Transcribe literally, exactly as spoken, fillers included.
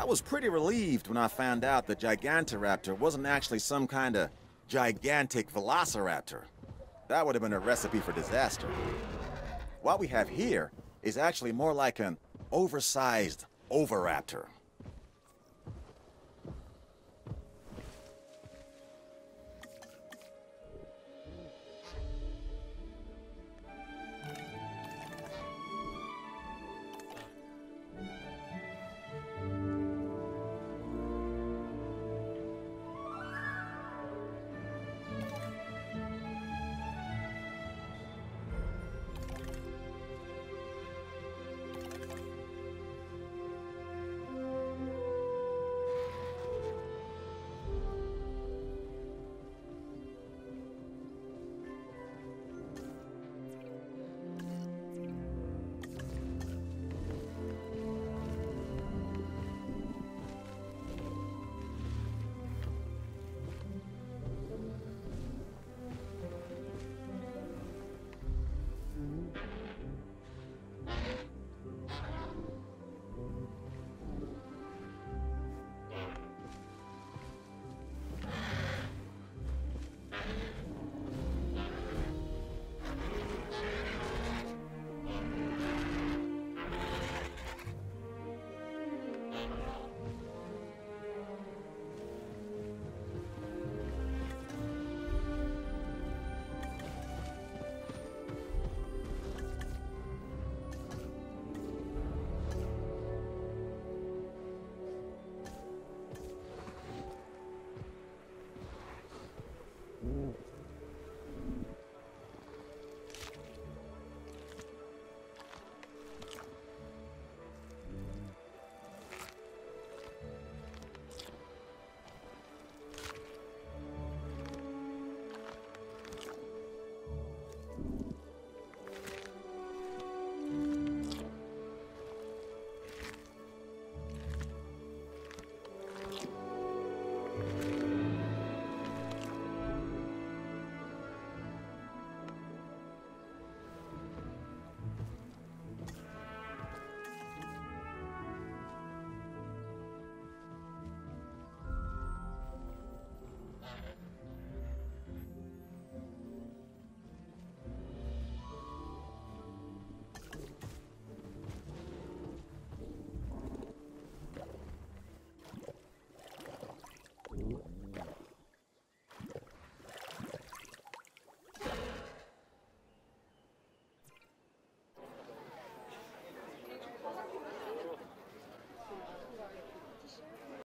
I was pretty relieved when I found out the Gigantoraptor wasn't actually some kind of gigantic velociraptor. That would have been a recipe for disaster. What we have here is actually more like an oversized oviraptor.